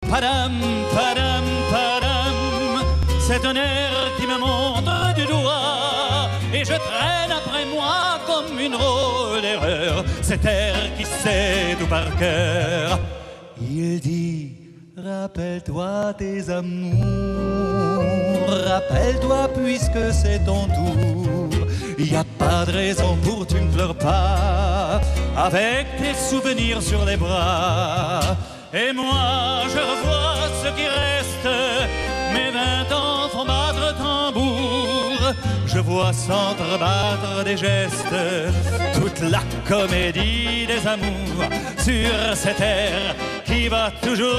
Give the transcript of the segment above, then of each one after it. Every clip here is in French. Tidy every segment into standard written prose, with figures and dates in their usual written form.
Padam, padam, padam, c'est un air qui me montre du doigt et je traîne après moi comme une drôle d'erreur cet air qui sait tout par cœur. Il dit, rappelle-toi tes amours, rappelle-toi puisque c'est ton tour. Y a pas de raison pour tu ne pleures pas avec tes souvenirs sur les bras. Et moi je revois ce qui reste, mes 20 ans font battre tambour. Je vois s'entrebattre des gestes, toute la comédie des amours sur cette air qui va toujours.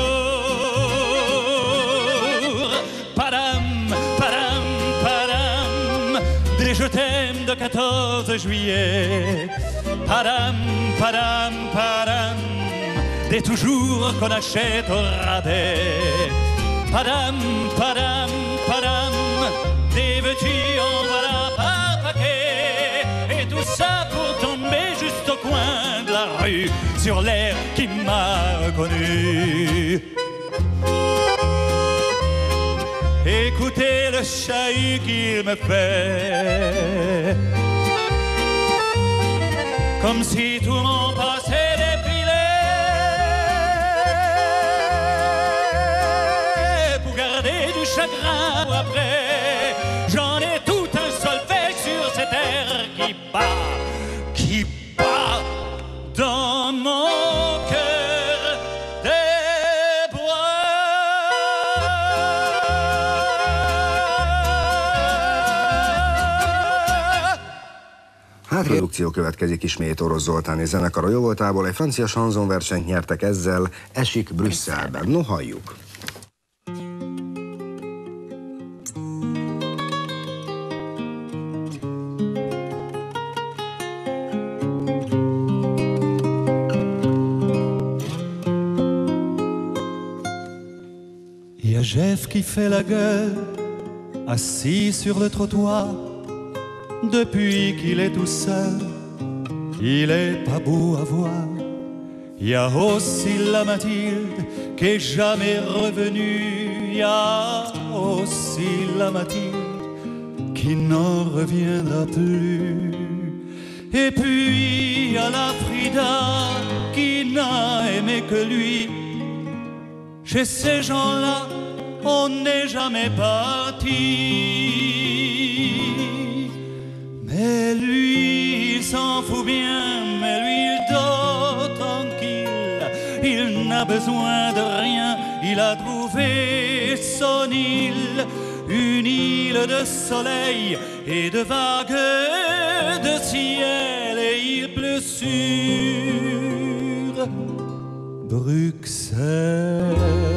Padam, padam, padam, des je t'aime de 14 juillet. Padam, padam, padam, des toujours qu'on achète au rabais. Padam, padam, padam, des veux-tu en voilà par paquet. Et tout ça pour tomber juste au coin de la rue, sur l'air qui m'a reconnu. Écoutez le chahut qu'il me fait, comme si tout mon passé chagrin après, j'en ai tout un solfège sur cette air qui bat dans mon cœur des bois. Produkció következik ismét Orosz Zoltáni zenekar a jóvoltából, egy francia chanson-versenyt nyertek ezzel, Esik Brüsszelben. No, halljuk! Jeff qui fait la gueule, assis sur le trottoir. Depuis qu'il est tout seul, il est pas beau à voir. Il y a aussi la Mathilde qui est jamais revenue. Il y a aussi la Mathilde qui n'en reviendra plus. Et puis il y a la Frida qui n'a aimé que lui. Chez ces gens-là, on n'est jamais parti. Mais lui, il s'en fout bien, mais lui, il dort tranquille. Il n'a besoin de rien, il a trouvé son île. Une île de soleil et de vagues de ciel. Et il pleut sur Bruxelles.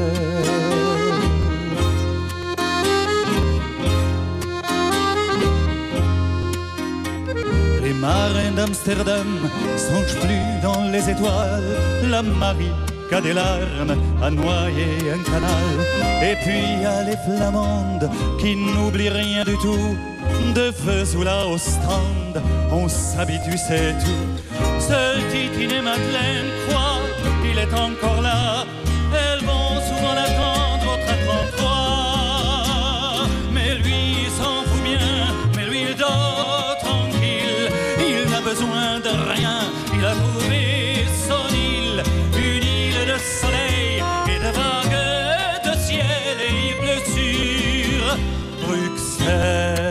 Les marins d'Amsterdam songent plus dans les étoiles. La Marie qu'a des larmes à noyer un canal. Et puis il y a les flamandes qui n'oublient rien du tout. De Vesoul à Ostende, on s'habitue, c'est tout. Seul Titine et Madeleine croient qu'il est encore là. Elles vont souvent l'attendre au train 33. Mais lui, il s'en fout bien, mais lui, il dort tranquille. Il n'a besoin de rien, il a trouvé son île. Une île de soleil et de vagues de ciel. Et il pleut sur Bruxelles.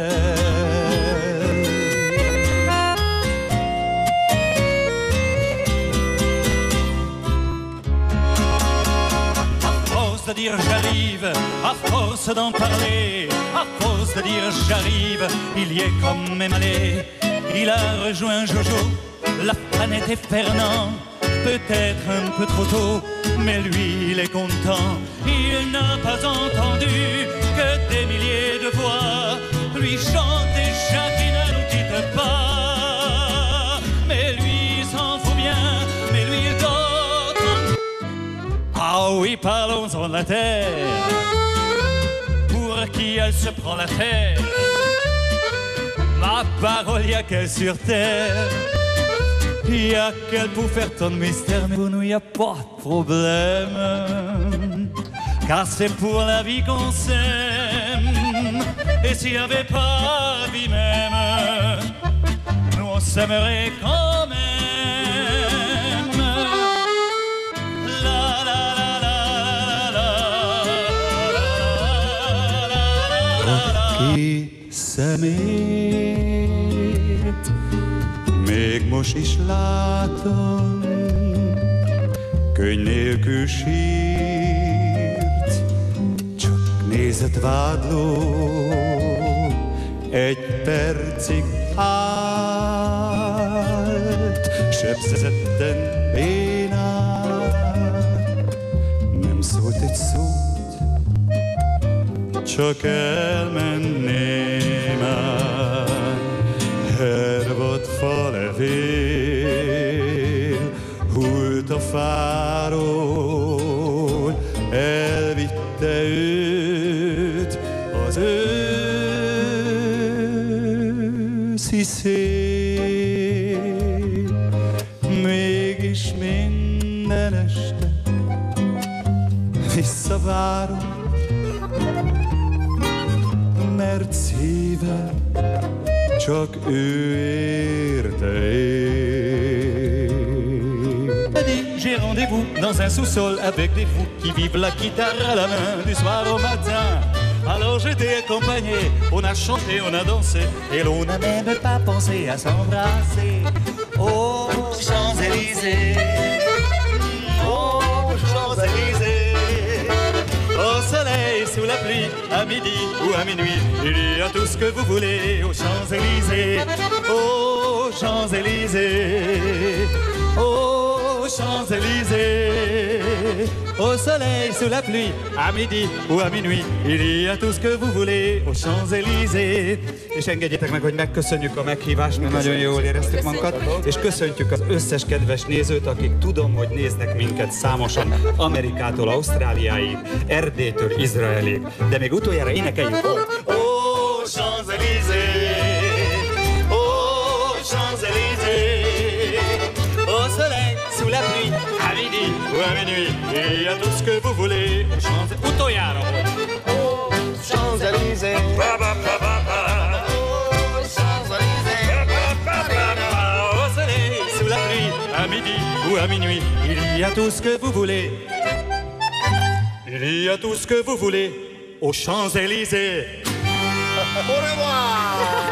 De dire j'arrive, à force d'en parler, à force de dire j'arrive, il y est quand même allé. Il a rejoint Jojo, la planète et Fernand, peut-être un peu trop tôt, mais lui il est content. Il n'a pas entendu que des milliers de voix lui chantent déjà qui ne nous quitte pas. Mais lui il s'en fout bien, mais lui il dort. Ah oui, parlons-en de la terre. Pour qui elle se prend la terre? Ma parole, y a qu'elle sur terre. Y a qu'elle pour faire tant de mystère. Mais pour nous, y a pas de problème. car c'est pour la vie qu'on s'aime. Et s'il n'y avait pas de vie même, nous on s'aimerait quand même. Szemét még most is látom, könyv nélkül sírt, csak nézett vádló, egy percig állt, sebzetten bénán, nem szólt egy szót, csak elmenném már. Hervad falevél hult a fáról, elvitte őt az őszi szél. Mégis minden este visszavárom, mert szívem csak ő érte én. J'ai rendez-vous dans un sous-sol avec des fous qui vivent la guitare à la main du soir au matin. Alors je t'ai accompagné, on a chanté, on a dansé et l'on n'a même pas pensé à s'embrasser. Oh Champs-Élysées, oh Champs-Élysées, au soleil, sous la pluie, à midi ou à minuit, il y a tout ce que vous voulez aux Champs-Élysées, aux Champs-Élysées, aux Champs-Élysées, au soleil, sous la pluie, à midi ou à minuit, il y a tout ce que vous voulez aux Champs-Élysées. És engedjétek meg, hogy megköszönjük a meghívást, mert nagyon jól éreztük magunkat, és köszöntjük az összes kedves nézőt, akik tudom, hogy néznek minket számosan Amerikától Ausztráliáig, Erdélytől Izraelig. De még utoljára énekeljük. Oh, Champs-Élysées, oh, Champs-Élysées, au soleil, sous la pluie, à midi ou à minuit, il y a tout ce que vous voulez aux Champs-Élysées. Utoljára, hogy oh, Champs-Élysées, à midi ou à minuit, il y a tout ce que vous voulez. Il y a tout ce que vous voulez aux Champs-Élysées. Au revoir.